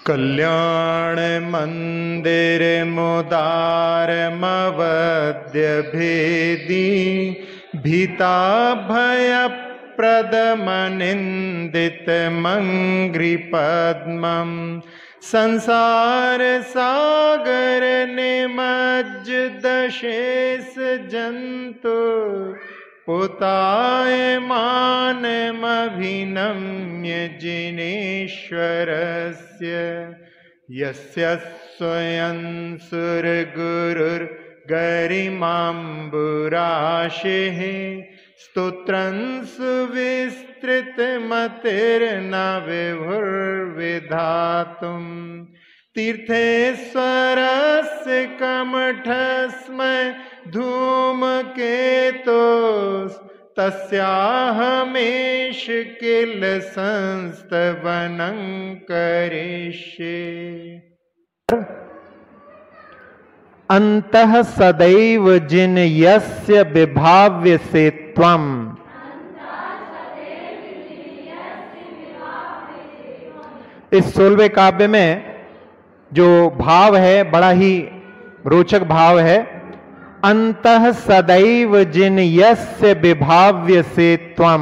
कल्याण मंदिर मुदारमवद्य भेदी भीता भय प्रदमनिंदित मंग्री पद्मम संसार सागर निमज्ज दशेष जंतु पुतायमानमभिनम्य जिनेश्वरस्य यस्य स्वयं सुरगुरुर्गरिमाम्बुराशिः स्तोत्रं सुविस्तृतमतिर्न विभुर्विधातुं तीर्थेश्वरस्य कमठस्मै धूमकेतोस् तस्याहमेष किल संस्तवनं करिष्ये। अंतः सदैव जिन यस्य विभाव्य से त्वम्। इस 16वें काव्य में जो भाव है बड़ा ही रोचक भाव है। अंतः सदैव जिन यस्य विभाव्य से त्वम्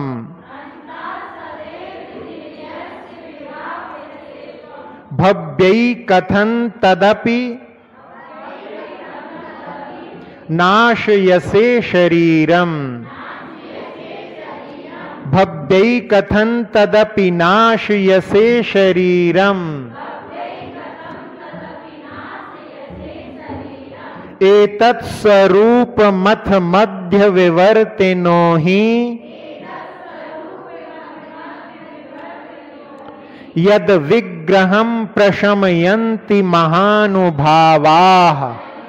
भव्यै कथन तदपि नाशयसे शरीरम। भव्यै कथन तदपि नाशयसे शरीरम। एतत् स्वरूप मथ मध्य विवर्तिनो हि यद विग्रहं प्रशमयन्ति महानुभावाः।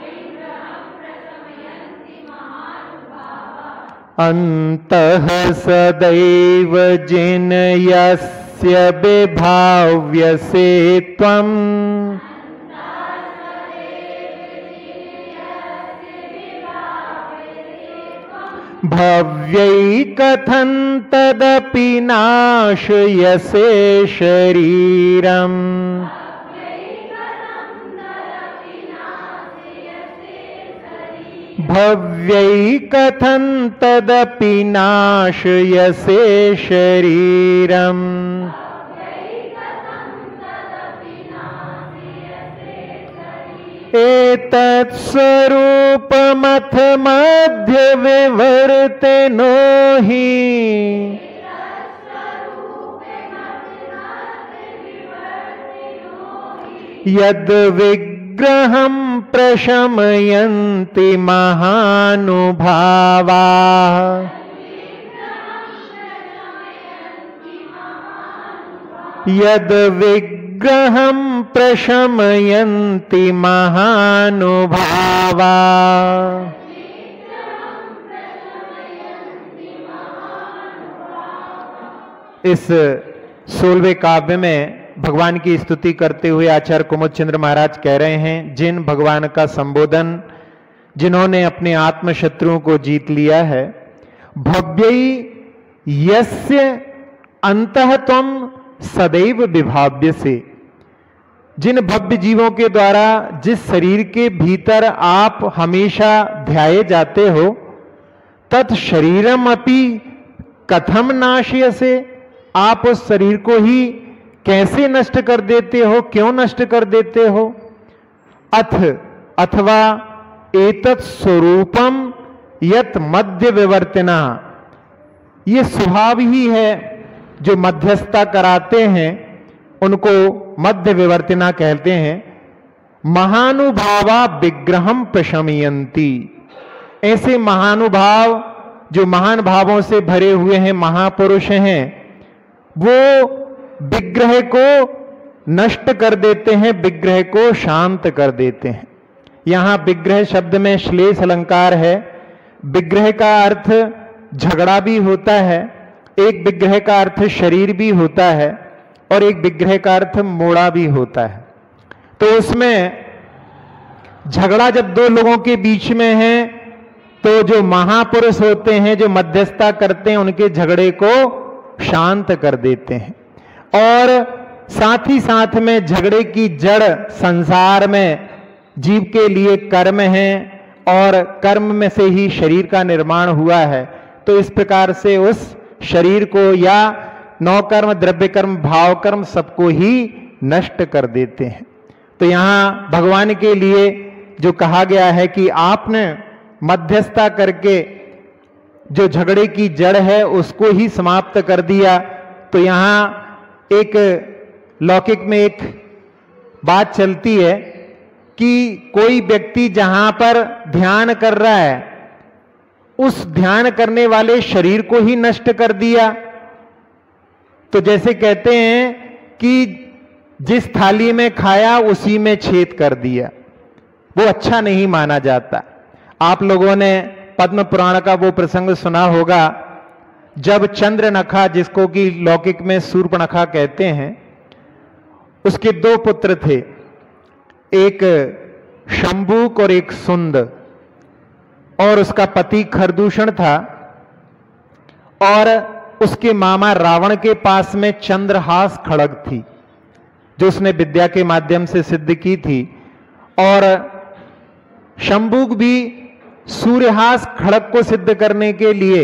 अंतः सदैव जिन यस्य विभाव्य से त्वम् भव्यै कथं तदपि नाशयसे शरीरम्। भव्यै कथं तदपि नाशयसे शरीरम्। एतत् स्वरूपमथ मध्य विवर्तिनो हि यद विग्रहं प्रशमयन्ति महानुभावाः। यद विग्रहं प्रशमयन्ति महानुभावाः। इस 16वें काव्य में भगवान की स्तुति करते हुए आचार्य कुमुद चंद्र महाराज कह रहे हैं, जिन भगवान का संबोधन जिन्होंने अपने आत्म शत्रुओं को जीत लिया है, भव्यै यस्य अंतः त्वम् सदैव विभाव्य से, जिन भव्य जीवों के द्वारा जिस शरीर के भीतर आप हमेशा ध्याये जाते हो, तत् शरीरम अपि कथम नाशयसे, आप उस शरीर को ही कैसे नष्ट कर देते हो, क्यों नष्ट कर देते हो। अथवा एतत् स्वरूपम यत मध्य विवर्तना, ये स्वभाव ही है जो मध्यस्थता कराते हैं उनको मध्य विवर्तना कहते हैं। महानुभावा विग्रहम प्रशमयन्ति, ऐसे महानुभाव जो महान भावों से भरे हुए हैं, महापुरुष हैं, वो विग्रह को नष्ट कर देते हैं, विग्रह को शांत कर देते हैं। यहां विग्रह शब्द में श्लेष अलंकार है। विग्रह का अर्थ झगड़ा भी होता है, एक विग्रह का अर्थ शरीर भी होता है, और एक विग्रह का अर्थ मोड़ा भी होता है। तो उसमें झगड़ा जब दो लोगों के बीच में है, तो जो महापुरुष होते हैं, जो मध्यस्थता करते हैं, उनके झगड़े को शांत कर देते हैं। और साथ ही साथ में झगड़े की जड़ संसार में जीव के लिए कर्म है और कर्म में से ही शरीर का निर्माण हुआ है। तो इस प्रकार से उस शरीर को या नौ कर्म, द्रव्य कर्म, भाव कर्म सबको ही नष्ट कर देते हैं। तो यहां भगवान के लिए जो कहा गया है कि आपने मध्यस्थता करके जो झगड़े की जड़ है उसको ही समाप्त कर दिया। तो यहां एक लौकिक में एक बात चलती है कि कोई व्यक्ति जहां पर ध्यान कर रहा है उस ध्यान करने वाले शरीर को ही नष्ट कर दिया। तो जैसे कहते हैं कि जिस थाली में खाया उसी में छेद कर दिया, वो अच्छा नहीं माना जाता। आप लोगों ने पद्म पुराण का वो प्रसंग सुना होगा जब चंद्रनखा, जिसको कि लौकिक में सूर्पनखा कहते हैं, उसके दो पुत्र थे, एक शंभूक और एक सुंद, और उसका पति खरदूषण था और उसके मामा रावण के पास में चंद्रहास खड़ग थी जो उसने विद्या के माध्यम से सिद्ध की थी, और शंभूक भी सूर्यहास खड़ग को सिद्ध करने के लिए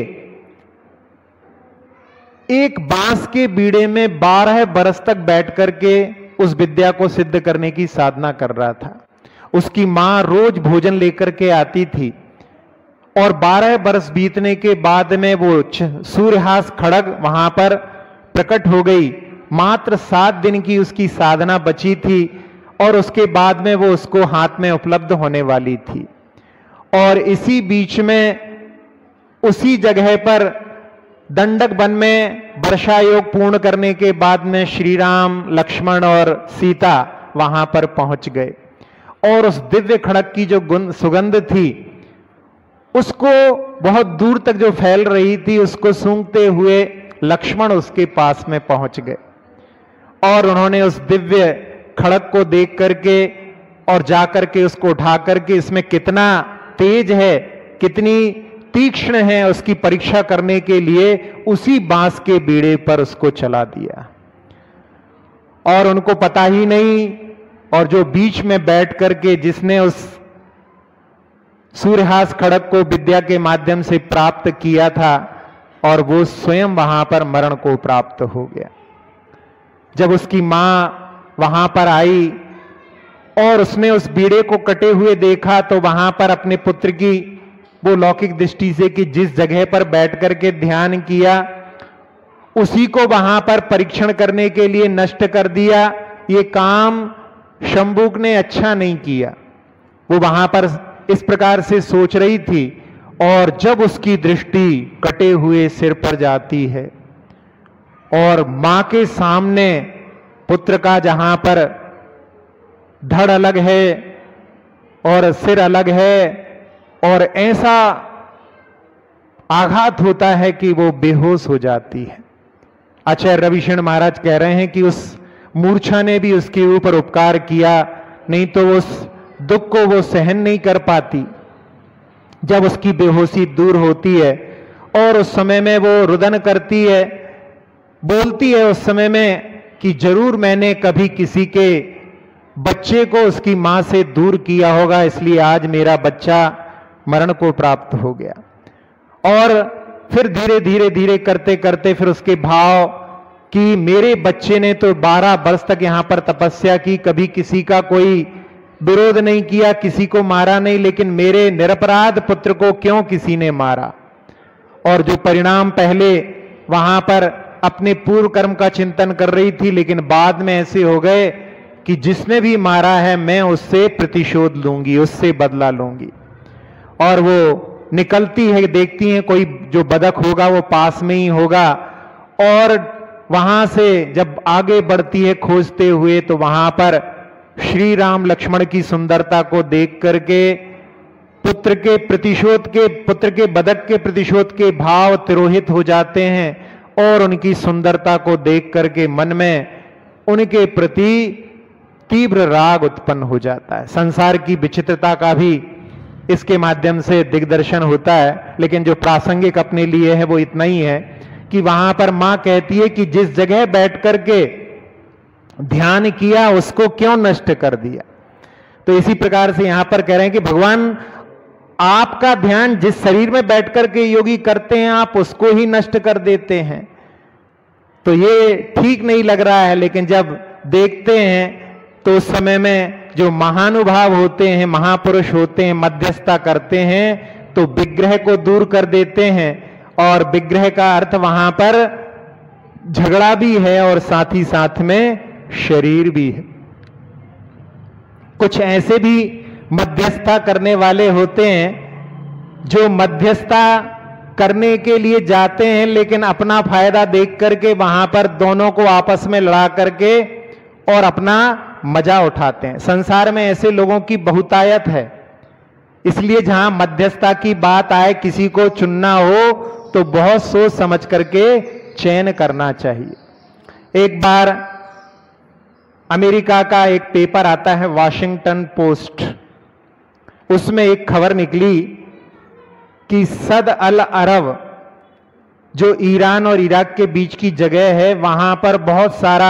एक बांस के बीड़े में 12 बरस तक बैठ करके उस विद्या को सिद्ध करने की साधना कर रहा था। उसकी मां रोज भोजन लेकर के आती थी और 12 बरस बीतने के बाद में वो सूर्यहास खड़ग वहां पर प्रकट हो गई। मात्र 7 दिन की उसकी साधना बची थी और उसके बाद में वो उसको हाथ में उपलब्ध होने वाली थी। और इसी बीच में उसी जगह पर दंडक वन में वर्षा योग पूर्ण करने के बाद में श्री राम, लक्ष्मण और सीता वहां पर पहुंच गए और उस दिव्य खड़ग की जो सुगंध थी उसको बहुत दूर तक जो फैल रही थी उसको सूंघते हुए लक्ष्मण उसके पास में पहुंच गए और उन्होंने उस दिव्य खड़ग को देख करके और जाकर के उसको उठा करके इसमें कितना तेज है, कितनी तीक्ष्ण है, उसकी परीक्षा करने के लिए उसी बांस के बीड़े पर उसको चला दिया। और उनको पता ही नहीं, और जो बीच में बैठ करके जिसने उस सूर्यहास खड़ग को विद्या के माध्यम से प्राप्त किया था और वो स्वयं वहां पर मरण को प्राप्त हो गया। जब उसकी मां वहां पर आई और उसने उस बीड़े को कटे हुए देखा तो वहां पर अपने पुत्र की वो लौकिक दृष्टि से कि जिस जगह पर बैठ करके ध्यान किया उसी को वहां पर परीक्षण करने के लिए नष्ट कर दिया। ये काम शंभूक ने अच्छा नहीं किया। वो वहां पर इस प्रकार से सोच रही थी और जब उसकी दृष्टि कटे हुए सिर पर जाती है और मां के सामने पुत्र का जहां पर धड़ अलग है और सिर अलग है और ऐसा आघात होता है कि वो बेहोश हो जाती है। आचार्य रविशरण महाराज कह रहे हैं कि उस मूर्छा ने भी उसके ऊपर उपकार किया, नहीं तो उस दुख को वो सहन नहीं कर पाती। जब उसकी बेहोशी दूर होती है और उस समय में वो रुदन करती है, बोलती है उस समय में कि जरूर मैंने कभी किसी के बच्चे को उसकी मां से दूर किया होगा, इसलिए आज मेरा बच्चा मरण को प्राप्त हो गया। और फिर धीरे धीरे धीरे करते करते फिर उसके भाव कि मेरे बच्चे ने तो 12 वर्ष तक यहां पर तपस्या की, कभी किसी का कोई विरोध नहीं किया, किसी को मारा नहीं, लेकिन मेरे निरपराध पुत्र को क्यों किसी ने मारा। और जो परिणाम पहले वहां पर अपने पूर्व कर्म का चिंतन कर रही थी, लेकिन बाद में ऐसे हो गए कि जिसने भी मारा है मैं उससे प्रतिशोध लूंगी, उससे बदला लूंगी। और वो निकलती है, देखती है कोई जो बदक होगा वो पास में ही होगा, और वहां से जब आगे बढ़ती है खोजते हुए तो वहां पर श्री राम लक्ष्मण की सुंदरता को देख करके पुत्र के बदक के प्रतिशोध के भाव तिरोहित हो जाते हैं और उनकी सुंदरता को देख करके मन में उनके प्रति तीव्र राग उत्पन्न हो जाता है। संसार की विचित्रता का भी इसके माध्यम से दिग्दर्शन होता है, लेकिन जो प्रासंगिक अपने लिए है वो इतना ही है कि वहां पर मां कहती है कि जिस जगह बैठ करके ध्यान किया उसको क्यों नष्ट कर दिया। तो इसी प्रकार से यहां पर कह रहे हैं कि भगवान आपका ध्यान जिस शरीर में बैठकर के योगी करते हैं आप उसको ही नष्ट कर देते हैं, तो ये ठीक नहीं लग रहा है। लेकिन जब देखते हैं तो उस समय में जो महानुभाव होते हैं, महापुरुष होते हैं, मध्यस्थता करते हैं तो विग्रह को दूर कर देते हैं। और विग्रह का अर्थ वहां पर झगड़ा भी है और साथ ही साथ में शरीर भी है। कुछ ऐसे भी मध्यस्थता करने वाले होते हैं जो मध्यस्थता करने के लिए जाते हैं लेकिन अपना फायदा देख करके वहां पर दोनों को आपस में लड़ा करके और अपना मजा उठाते हैं। संसार में ऐसे लोगों की बहुतायत है, इसलिए जहां मध्यस्थता की बात आए, किसी को चुनना हो तो बहुत सोच समझ करके चयन करना चाहिए। एक बार अमेरिका का एक पेपर आता है वॉशिंगटन पोस्ट, उसमें एक खबर निकली कि सद अल अरब जो ईरान और इराक के बीच की जगह है, वहां पर बहुत सारा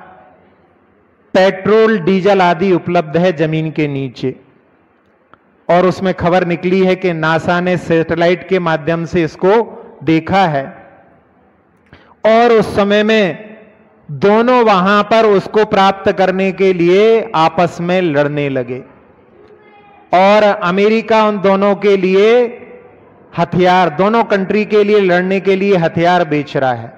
पेट्रोल डीजल आदि उपलब्ध है जमीन के नीचे। और उसमें खबर निकली है कि नासा ने सैटेलाइट के माध्यम से इसको देखा है और उस समय में दोनों वहां पर उसको प्राप्त करने के लिए आपस में लड़ने लगे और अमेरिका उन दोनों के लिए हथियार, दोनों कंट्री के लिए लड़ने के लिए हथियार बेच रहा है।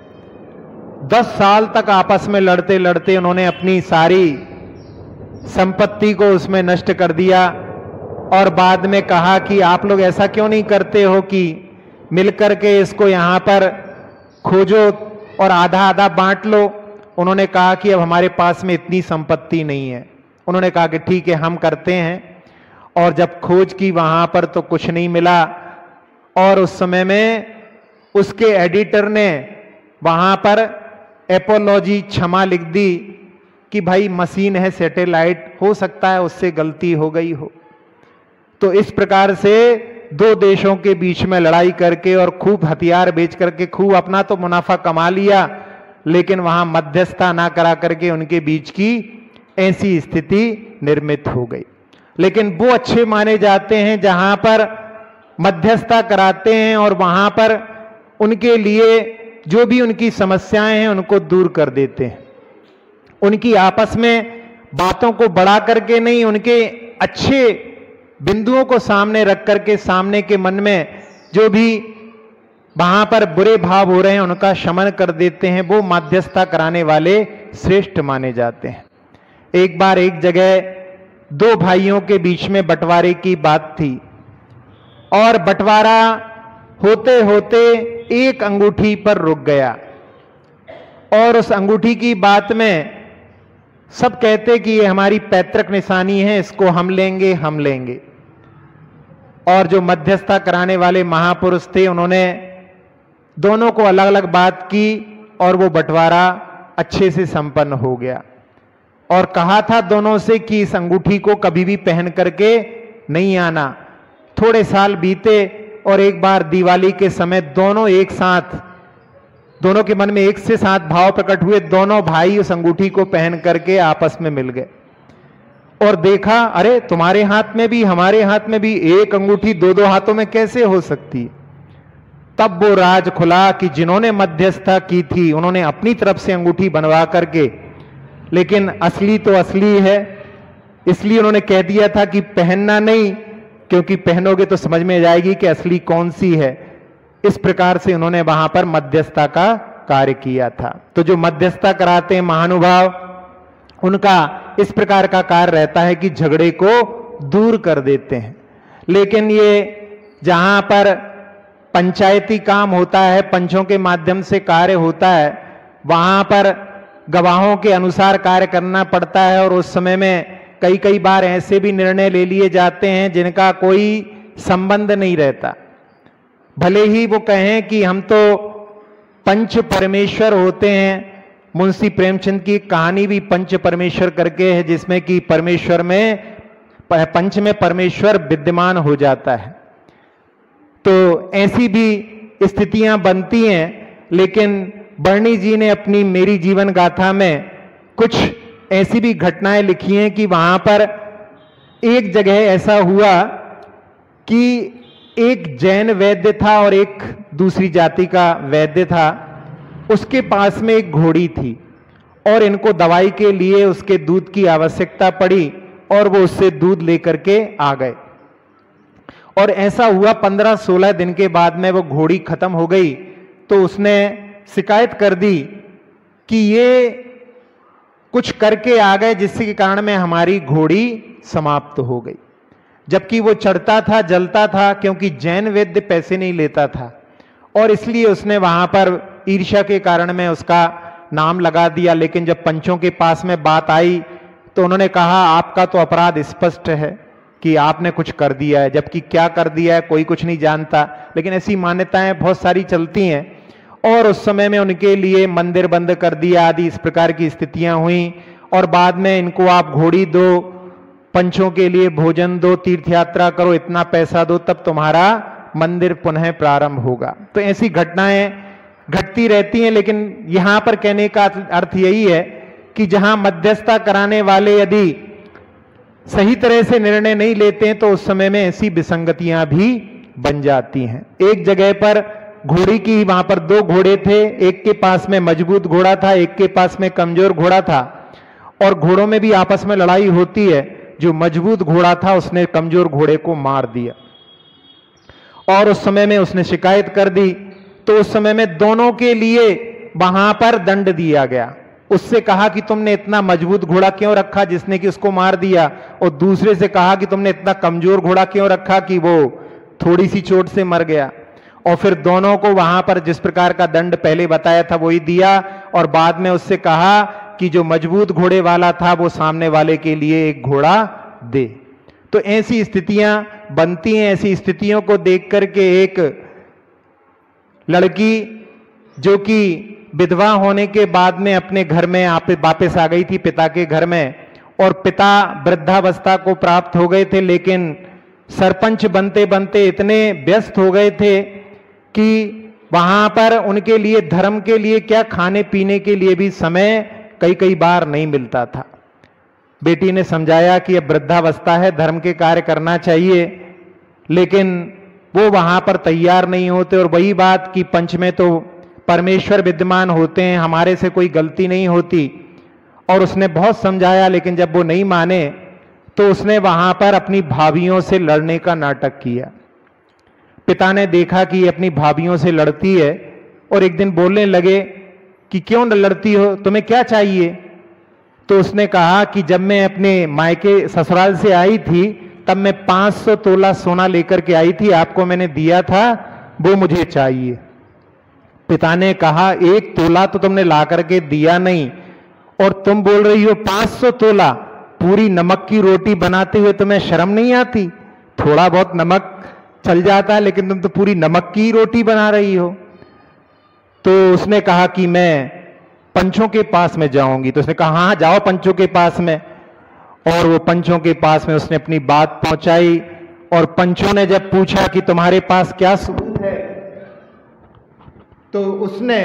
10 साल तक आपस में लड़ते लड़ते उन्होंने अपनी सारी संपत्ति को उसमें नष्ट कर दिया और बाद में कहा कि आप लोग ऐसा क्यों नहीं करते हो कि मिलकर के इसको यहां पर खोजो और आधा आधा बांट लो। उन्होंने कहा कि अब हमारे पास में इतनी संपत्ति नहीं है। उन्होंने कहा कि ठीक है हम करते हैं। और जब खोज की वहां पर तो कुछ नहीं मिला और उस समय में उसके एडिटर ने वहां पर एपोलॉजी, क्षमा लिख दी कि भाई मशीन है, सैटेलाइट, हो सकता है उससे गलती हो गई हो। तो इस प्रकार से दो देशों के बीच में लड़ाई करके और खूब हथियार बेच करके खूब अपना तो मुनाफा कमा लिया, लेकिन वहां मध्यस्थता ना करा करके उनके बीच की ऐसी स्थिति निर्मित हो गई। लेकिन वो अच्छे माने जाते हैं जहां पर मध्यस्थता कराते हैं और वहां पर उनके लिए जो भी उनकी समस्याएं हैं उनको दूर कर देते हैं। उनकी आपस में बातों को बढ़ा करके नहीं, उनके अच्छे बिंदुओं को सामने रख करके सामने के मन में जो भी वहां पर बुरे भाव हो रहे हैं उनका शमन कर देते हैं। वो मध्यस्थता कराने वाले श्रेष्ठ माने जाते हैं। एक बार एक जगह दो भाइयों के बीच में बंटवारे की बात थी और बंटवारा होते होते एक अंगूठी पर रुक गया और उस अंगूठी की बात में सब कहते कि ये हमारी पैतृक निशानी है, इसको हम लेंगे हम लेंगे। और जो मध्यस्थता कराने वाले महापुरुष थे उन्होंने दोनों को अलग अलग बात की और वो बंटवारा अच्छे से संपन्न हो गया। और कहा था दोनों से कि इस अंगूठी को कभी भी पहन करके नहीं आना। थोड़े साल बीते और एक बार दिवाली के समय दोनों एक साथ, दोनों के मन में एक से साथ भाव प्रकट हुए। दोनों भाई उस अंगूठी को पहन करके आपस में मिल गए और देखा, अरे तुम्हारे हाथ में भी हमारे हाथ में भी एक अंगूठी दो दो हाथों में कैसे हो सकती है। तब वो राज खुला कि जिन्होंने मध्यस्थता की थी उन्होंने अपनी तरफ से अंगूठी बनवा करके, लेकिन असली तो असली है, इसलिए उन्होंने कह दिया था कि पहनना नहीं, क्योंकि पहनोगे तो समझ में जाएगी कि असली कौन सी है। इस प्रकार से उन्होंने वहां पर मध्यस्थता का कार्य किया था। तो जो मध्यस्थता कराते हैं महानुभाव, उनका इस प्रकार का कार्य रहता है कि झगड़े को दूर कर देते हैं। लेकिन ये जहां पर पंचायती काम होता है, पंचों के माध्यम से कार्य होता है, वहां पर गवाहों के अनुसार कार्य करना पड़ता है और उस समय में कई कई बार ऐसे भी निर्णय ले लिए जाते हैं जिनका कोई संबंध नहीं रहता। भले ही वो कहें कि हम तो पंच परमेश्वर होते हैं। मुंशी प्रेमचंद की कहानी भी पंच परमेश्वर करके है, जिसमें कि परमेश्वर में, पंच में परमेश्वर विद्यमान हो जाता है। तो ऐसी भी स्थितियां बनती हैं। लेकिन बर्नी जी ने अपनी मेरी जीवन गाथा में कुछ ऐसी भी घटनाएं लिखी हैं कि वहां पर एक जगह ऐसा हुआ कि एक जैन वैद्य था और एक दूसरी जाति का वैद्य था, उसके पास में एक घोड़ी थी और इनको दवाई के लिए उसके दूध की आवश्यकता पड़ी और वो उससे दूध लेकर के आ गए। और ऐसा हुआ 15-16 दिन के बाद में वो घोड़ी खत्म हो गई, तो उसने शिकायत कर दी कि ये कुछ करके आ गए जिसके कारण में हमारी घोड़ी समाप्त हो गई। जबकि वो चढ़ता था, जलता था, क्योंकि जैन वैद्य पैसे नहीं लेता था और इसलिए उसने वहां पर ईर्ष्या के कारण में उसका नाम लगा दिया। लेकिन जब पंचों के पास में बात आई तो उन्होंने कहा आपका तो अपराध स्पष्ट है कि आपने कुछ कर दिया है, जबकि क्या कर दिया है कोई कुछ नहीं जानता। लेकिन ऐसी मान्यताएं बहुत सारी चलती हैं और उस समय में उनके लिए मंदिर बंद कर दिया आदि इस प्रकार की स्थितियां हुई। और बाद में इनको आप घोड़ी दो, पंचों के लिए भोजन दो, तीर्थ यात्रा करो, इतना पैसा दो, तब तुम्हारा मंदिर पुनः प्रारंभ होगा। तो ऐसी घटनाएं घटती रहती हैं। लेकिन यहां पर कहने का अर्थ यही है कि जहां मध्यस्थता कराने वाले यदि सही तरह से निर्णय नहीं लेते हैं तो उस समय में ऐसी विसंगतियां भी बन जाती हैं। एक जगह पर घोड़ी की, वहां पर 2 घोड़े थे, एक के पास में मजबूत घोड़ा था, एक के पास में कमजोर घोड़ा था और घोड़ों में भी आपस में लड़ाई होती है। जो मजबूत घोड़ा था उसने कमजोर घोड़े को मार दिया और उस समय में उसने शिकायत कर दी। तो उस समय में दोनों के लिए वहां पर दंड दिया गया। उससे कहा कि तुमने इतना मजबूत घोड़ा क्यों रखा जिसने कि उसको मार दिया, और दूसरे से कहा कि तुमने इतना कमजोर घोड़ा क्यों रखा कि वो थोड़ी सी चोट से मर गया। और फिर दोनों को वहां पर जिस प्रकार का दंड पहले बताया था वही दिया और बाद में उससे कहा कि जो मजबूत घोड़े वाला था वो सामने वाले के लिए एक घोड़ा दे। तो ऐसी स्थितियां बनती हैं। ऐसी स्थितियों को देख करके एक लड़की जो कि विधवा होने के बाद में अपने घर में वापस आ गई थी पिता के घर में, और पिता वृद्धावस्था को प्राप्त हो गए थे, लेकिन सरपंच बनते बनते इतने व्यस्त हो गए थे कि वहां पर उनके लिए धर्म के लिए क्या, खाने पीने के लिए भी समय कई कई बार नहीं मिलता था। बेटी ने समझाया कि अब वृद्धावस्था है, धर्म के कार्य करना चाहिए, लेकिन वो वहां पर तैयार नहीं होते। और वही बात कि पंच में तो परमेश्वर विद्यमान होते हैं, हमारे से कोई गलती नहीं होती। और उसने बहुत समझाया, लेकिन जब वो नहीं माने तो उसने वहां पर अपनी भाभियों से लड़ने का नाटक किया। पिता ने देखा कि ये अपनी भाभियों से लड़ती है और एक दिन बोलने लगे कि क्यों लड़ती हो, तुम्हें क्या चाहिए। तो उसने कहा कि जब मैं अपने मायके ससुराल से आई थी तब मैं 500 तोला सोना लेकर के आई थी, आपको मैंने दिया था, वो मुझे चाहिए। पिता ने कहा 1 तोला तो तुमने ला करके दिया नहीं और तुम बोल रही हो 500 तोला। पूरी नमक की रोटी बनाते हुए तुम्हें शर्म नहीं आती? थोड़ा बहुत नमक चल जाता है, लेकिन तुम तो पूरी नमक की रोटी बना रही हो। तो उसने कहा कि मैं पंचों के पास में जाऊंगी। तो उसने कहा हाँ जाओ पंचों के पास में। और वो पंचों के पास में उसने अपनी बात पहुंचाई और पंचों ने जब पूछा कि तुम्हारे पास क्या सबूत है, तो उसने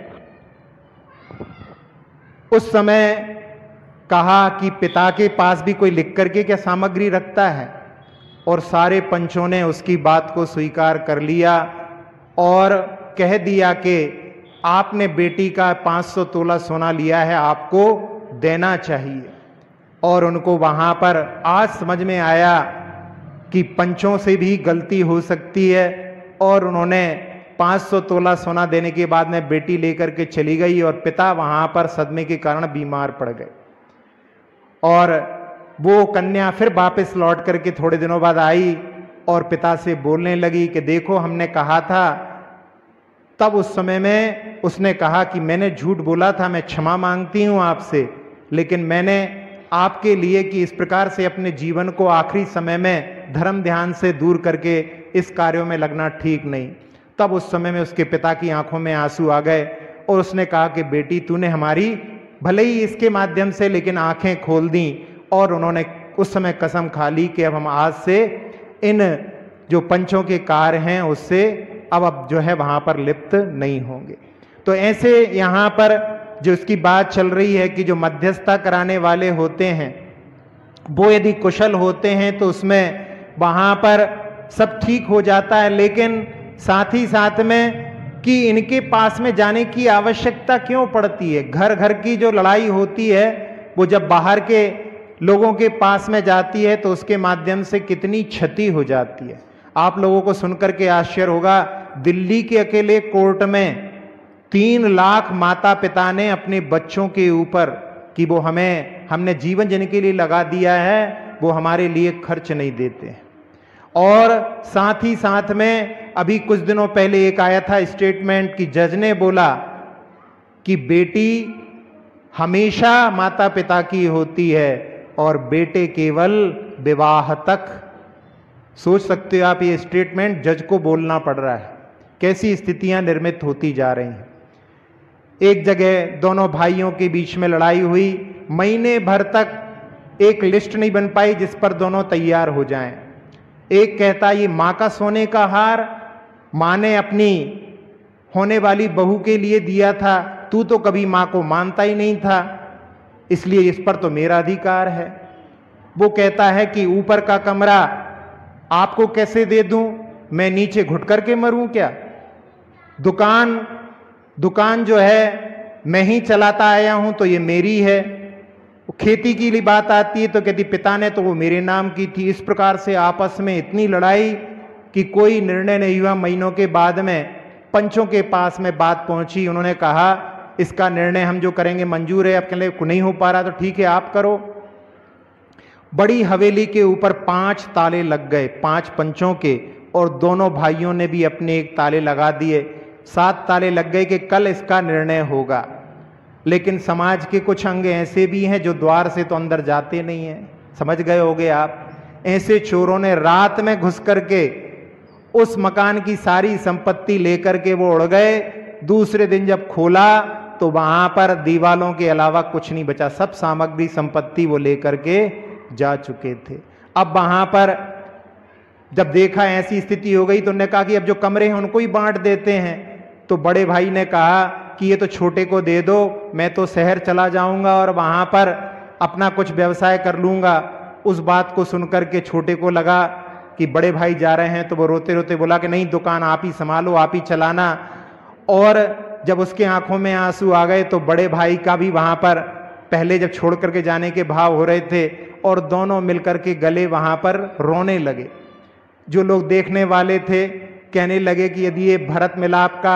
उस समय कहा कि पिता के पास भी कोई लिख करके क्या सामग्री रखता है। और सारे पंचों ने उसकी बात को स्वीकार कर लिया और कह दिया कि आपने बेटी का 500 तोला सोना लिया है, आपको देना चाहिए। और उनको वहां पर आज समझ में आया कि पंचों से भी गलती हो सकती है और उन्होंने 500 तोला सोना देने के बाद में बेटी लेकर के चली गई और पिता वहां पर सदमे के कारण बीमार पड़ गए। और वो कन्या फिर वापस लौट करके थोड़े दिनों बाद आई और पिता से बोलने लगी कि देखो हमने कहा था। तब उस समय में उसने कहा कि मैंने झूठ बोला था, मैं क्षमा मांगती हूं आपसे, लेकिन मैंने आपके लिए कि इस प्रकार से अपने जीवन को आखिरी समय में धर्म ध्यान से दूर करके इस कार्यों में लगना ठीक नहीं। तब उस समय में उसके पिता की आंखों में आंसू आ गए और उसने कहा कि बेटी तूने हमारी भले ही इसके माध्यम से लेकिन आंखें खोल दी। और उन्होंने उस समय कसम खा ली कि अब हम आज से इन जो पंचों के कार्य हैं उससे अब जो है वहां पर लिप्त नहीं होंगे। तो ऐसे यहाँ पर जो इसकी बात चल रही है कि जो मध्यस्थता कराने वाले होते हैं वो यदि कुशल होते हैं तो उसमें वहाँ पर सब ठीक हो जाता है, लेकिन साथ ही साथ में कि इनके पास में जाने की आवश्यकता क्यों पड़ती है। घर घर की जो लड़ाई होती है वो जब बाहर के लोगों के पास में जाती है तो उसके माध्यम से कितनी क्षति हो जाती है। आप लोगों को सुनकर के आश्चर्य होगा, दिल्ली के अकेले कोर्ट में 3 लाख माता पिता ने अपने बच्चों के ऊपर कि वो हमने जीवन जिनके लिए लगा दिया है वो हमारे लिए खर्च नहीं देते। और साथ ही साथ में अभी कुछ दिनों पहले एक आया था स्टेटमेंट कि जज ने बोला कि बेटी हमेशा माता पिता की होती है और बेटे केवल विवाह तक। सोच सकते हो आप, ये स्टेटमेंट जज को बोलना पड़ रहा है। कैसी स्थितियां निर्मित होती जा रही हैं। एक जगह दोनों भाइयों के बीच में लड़ाई हुई, महीने भर तक एक लिस्ट नहीं बन पाई जिस पर दोनों तैयार हो जाएं। एक कहता ये माँ का सोने का हार माँ ने अपनी होने वाली बहू के लिए दिया था, तू तो कभी माँ को मानता ही नहीं था, इसलिए इस पर तो मेरा अधिकार है। वो कहता है कि ऊपर का कमरा आपको कैसे दे दूं, मैं नीचे घुट करके मरूं क्या। दुकान जो है मैं ही चलाता आया हूं तो ये मेरी है। खेती की बात आती है तो कहती पिता ने तो वो मेरे नाम की थी। इस प्रकार से आपस में इतनी लड़ाई कि कोई निर्णय नहीं हुआ। महीनों के बाद में पंचों के पास में बात पहुंची, उन्होंने कहा इसका निर्णय हम जो करेंगे मंजूर है। अब कहने नहीं हो पा रहा तो ठीक है आप करो। बड़ी हवेली के ऊपर 5 ताले लग गए, 5 पंचों के, और दोनों भाइयों ने भी अपने एक ताले लगा दिए। 7 ताले लग गए कि कल इसका निर्णय होगा। लेकिन समाज के कुछ अंग ऐसे भी हैं जो द्वार से तो अंदर जाते नहीं हैं, समझ गए होगे आप। ऐसे चोरों ने रात में घुस करके उस मकान की सारी संपत्ति लेकर के वो उड़ गए। दूसरे दिन जब खोला तो वहां पर दीवालों के अलावा कुछ नहीं बचा, सब सामग्री संपत्ति वो लेकर के जा चुके थे। अब वहां पर जब देखा ऐसी स्थिति हो गई तो उन्होंने कहा कि अब जो कमरे हैं उनको ही बांट देते हैं। तो बड़े भाई ने कहा कि ये तो छोटे को दे दो, मैं तो शहर चला जाऊंगा और वहां पर अपना कुछ व्यवसाय कर लूंगा। उस बात को सुनकर के छोटे को लगा कि बड़े भाई जा रहे हैं, तो वो रोते रोते बोला कि नहीं, दुकान आप ही संभालो, आप ही चलाना। और जब उसके आंखों में आंसू आ गए तो बड़े भाई का भी वहां पर पहले जब छोड़ करके जाने के भाव हो रहे थे और दोनों मिलकर के गले वहां पर रोने लगे। जो लोग देखने वाले थे कहने लगे कि यदि ये भरत मिलाप का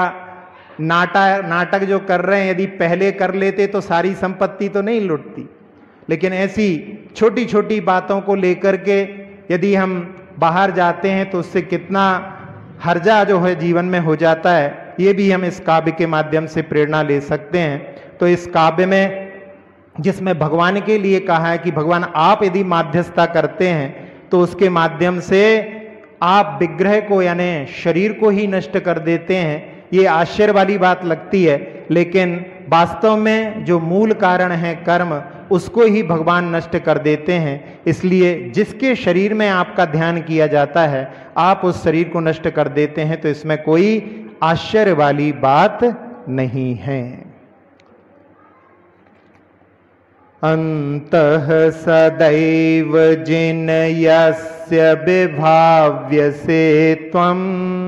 नाटक जो कर रहे हैं यदि पहले कर लेते तो सारी संपत्ति तो नहीं लुटती। लेकिन ऐसी छोटी छोटी बातों को लेकर के यदि हम बाहर जाते हैं तो उससे कितना हर्जा जो है जीवन में हो जाता है, ये भी हम इस काव्य के माध्यम से प्रेरणा ले सकते हैं। तो इस काव्य में जिसमें भगवान के लिए कहा है कि भगवान आप यदि माध्यस्थता करते हैं तो उसके माध्यम से आप विग्रह को यानी शरीर को ही नष्ट कर देते हैं। ये आश्चर्य वाली बात लगती है, लेकिन वास्तव में जो मूल कारण है कर्म, उसको ही भगवान नष्ट कर देते हैं। इसलिए जिसके शरीर में आपका ध्यान किया जाता है आप उस शरीर को नष्ट कर देते हैं, तो इसमें कोई आश्चर्य वाली बात नहीं है। अंतः सदैव जिन यस्य विभाव्यसे त्वम्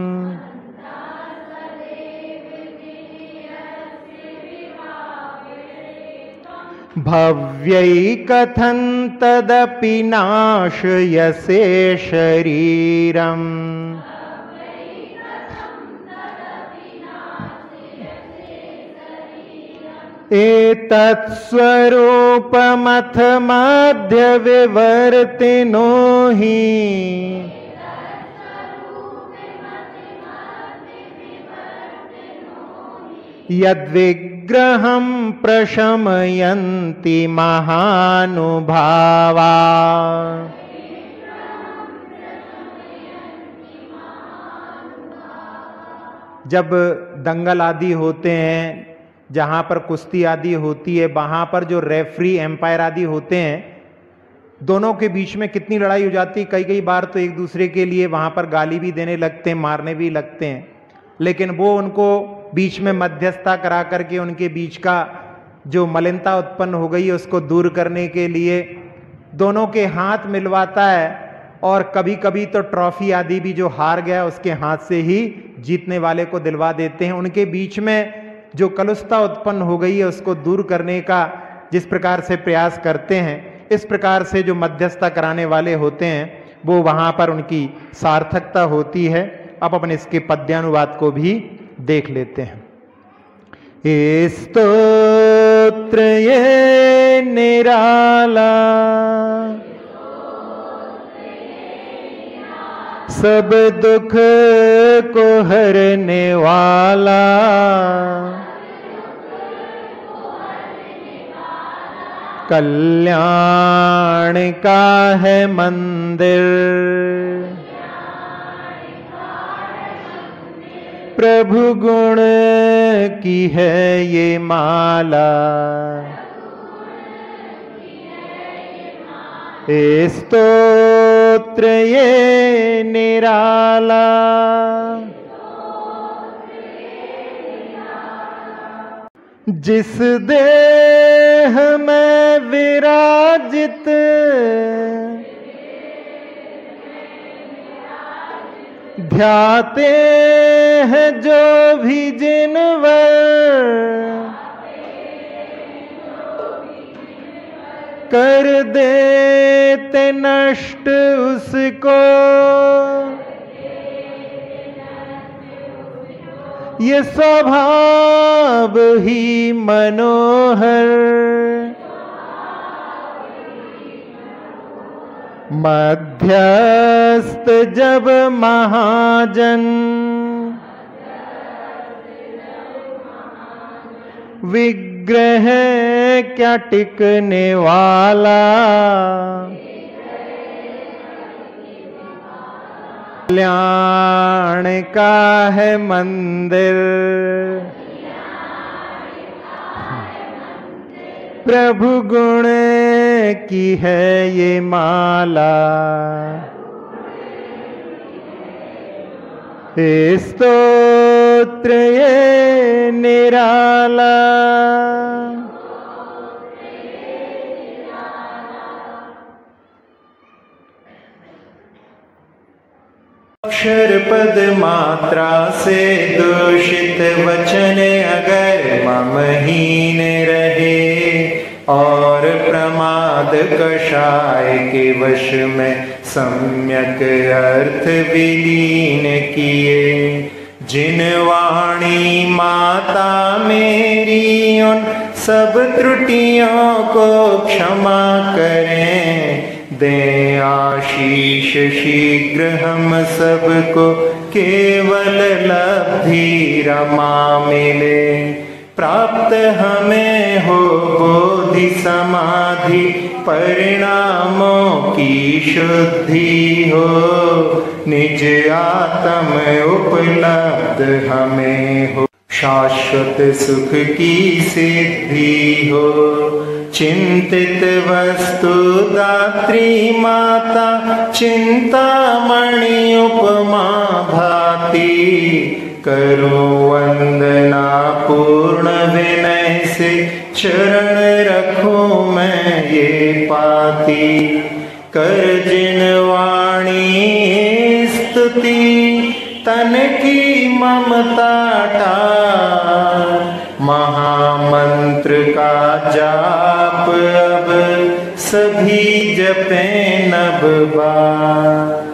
भव्यै कथं तदपि नाशयसे शरीरम्। एतत्स्वरूपमथ मध्य विवर्तिनो हि यद्विग्रहं प्रशमयन्ति महानुभावा। जब दंगल आदि होते हैं, जहाँ पर कुश्ती आदि होती है, वहाँ पर जो रेफरी एम्पायर आदि होते हैं, दोनों के बीच में कितनी लड़ाई हो जाती है। कई बार तो एक दूसरे के लिए वहाँ पर गाली भी देने लगते हैं, मारने भी लगते हैं। लेकिन वो उनको बीच में मध्यस्थता करा करके उनके बीच का जो मलिनता उत्पन्न हो गई है उसको दूर करने के लिए दोनों के हाथ मिलवाता है, और कभी कभी तो ट्रॉफी आदि भी जो हार गया उसके हाथ से ही जीतने वाले को दिलवा देते हैं। उनके बीच में जो कलुषता उत्पन्न हो गई है उसको दूर करने का जिस प्रकार से प्रयास करते हैं, इस प्रकार से जो मध्यस्थता कराने वाले होते हैं वो वहाँ पर उनकी सार्थकता होती है। अब अपन इसके पद्यानुवाद को भी देख लेते हैं। स्तोत्र ये निराला सब दुख को हरने वाला, कल्याण का है मंदिर, प्रभु गुण की है ये माला, स्तोत्र ये निराला। जिस देह में विराजित ध्याते हैं जो भी जिनवर, कर देते नष्ट उसको ये स्वभाव ही मनोहर। मध्यस्थ जब महाजन विग्रह क्या टिकने वाला, कल्याण का है मंदिर, प्रभु गुण की है ये माला, स्तोत्र ये निराला। अक्षर पद मात्रा से दूषित वचन अगर ममहीन रहे और प्रमाद कषाय के वश में सम्यक अर्थ विलीन किए, जिन वाणी माता मेरी उन सब त्रुटियों को क्षमा करें, दें आशीष शीघ्र हम सबको केवल लब्धि रमा मिले, प्राप्त हमें हो बोधि समाधि परिणामों की शुद्धि हो, निज आत्म उपलब्ध हमें हो, शाश्वत सुख की सिद्धि हो, चिंतित वस्तु दात्री माता चिंतामणि उपमा भाती, करो वंदना पूर्ण विनय से चरण रखूं मैं ये पाती, कर जिन वाणी स्तुति तन की ममता टार, महामंत्र का जाप अब सभी जपें नभ बार।